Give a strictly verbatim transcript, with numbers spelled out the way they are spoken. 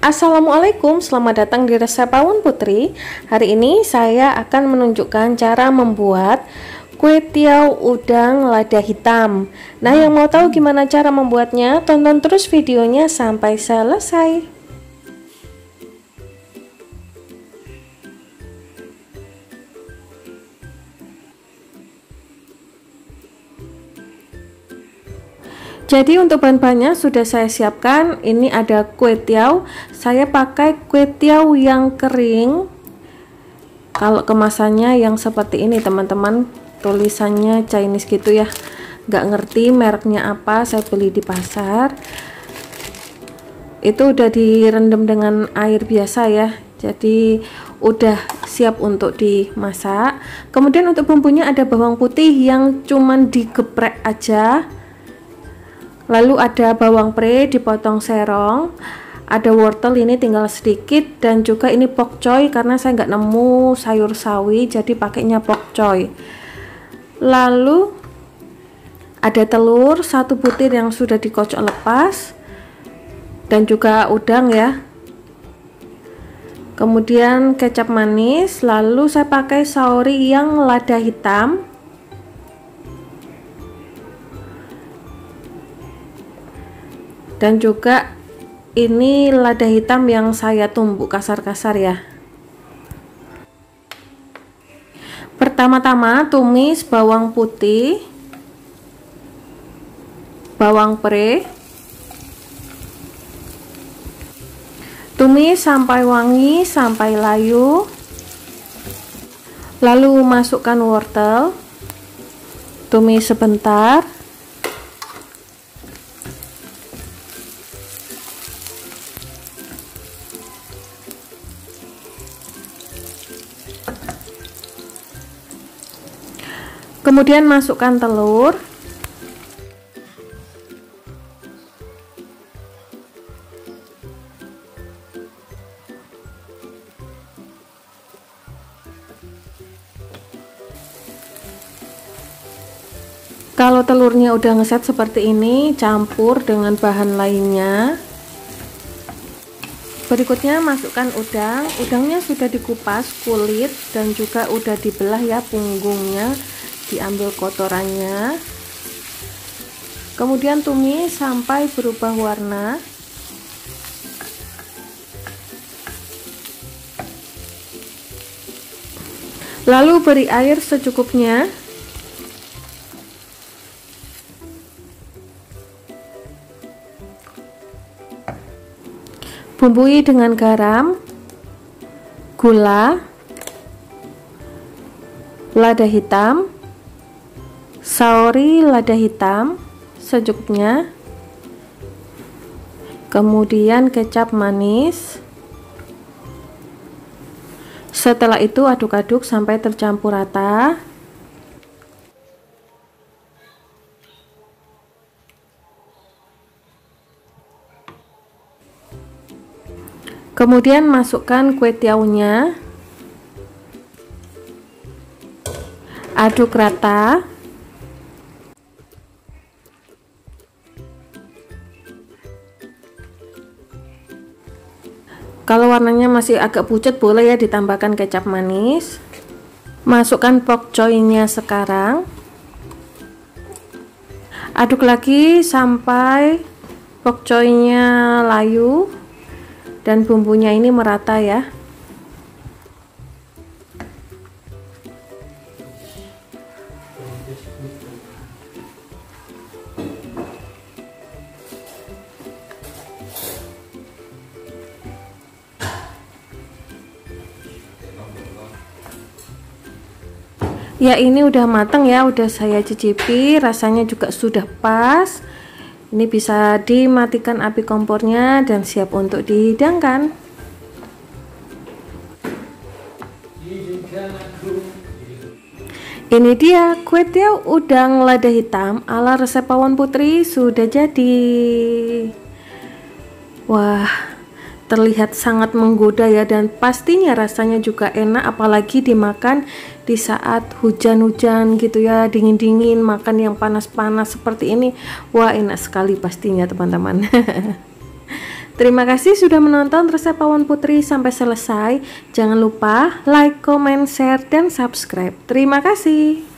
Assalamualaikum, selamat datang di Resep Pawon Putri. Hari ini saya akan menunjukkan cara membuat kue tiaw udang lada hitam. Nah, yang mau tahu gimana cara membuatnya, tonton terus videonya sampai selesai. Jadi untuk bahan-bahannya sudah saya siapkan. Ini ada kue tiaw. Saya pakai kue tiaw yang kering. Kalau kemasannya yang seperti ini teman-teman, tulisannya Chinese gitu ya, nggak ngerti mereknya apa, saya beli di pasar. Itu udah direndam dengan air biasa ya, jadi udah siap untuk dimasak. Kemudian untuk bumbunya ada bawang putih yang cuman digeprek aja, lalu ada bawang pre dipotong serong, ada wortel ini tinggal sedikit, dan juga ini pokcoy karena saya nggak nemu sayur sawi jadi pakainya pokcoy. Lalu ada telur satu butir yang sudah dikocok lepas, dan juga udang ya. Kemudian kecap manis, lalu saya pakai saori yang lada hitam, dan juga ini lada hitam yang saya tumbuk kasar-kasar ya. Pertama-tama tumis bawang putih, bawang pre, tumis sampai wangi, sampai layu. Lalu masukkan wortel, tumis sebentar. Kemudian masukkan telur. Kalau telurnya udah ngeset seperti ini, campur dengan bahan lainnya. Berikutnya masukkan udang. Udangnya sudah dikupas kulit dan juga udah dibelah ya punggungnya, diambil kotorannya. Kemudian tumis sampai berubah warna. Lalu beri air secukupnya. Bumbui dengan garam, gula, lada hitam, saori lada hitam secukupnya, kemudian kecap manis. Setelah itu aduk-aduk sampai tercampur rata. Kemudian masukkan kue tiawnya, aduk rata. Kalau warnanya masih agak pucat, boleh ya ditambahkan kecap manis. Masukkan pokcoynya sekarang, aduk lagi sampai pokcoynya layu dan bumbunya ini merata ya. Ya, ini udah matang ya, udah saya cicipi, rasanya juga sudah pas. Ini bisa dimatikan api kompornya dan siap untuk dihidangkan. Ini dia kue tiaw udang lada hitam ala resep Pawon Putri sudah jadi. Wah, terlihat sangat menggoda ya, dan pastinya rasanya juga enak, apalagi dimakan di saat hujan-hujan gitu ya, dingin-dingin, makan yang panas-panas seperti ini. Wah, enak sekali pastinya teman-teman. Terima kasih sudah menonton resep Pawon Putri sampai selesai. Jangan lupa like, comment, share, dan subscribe. Terima kasih.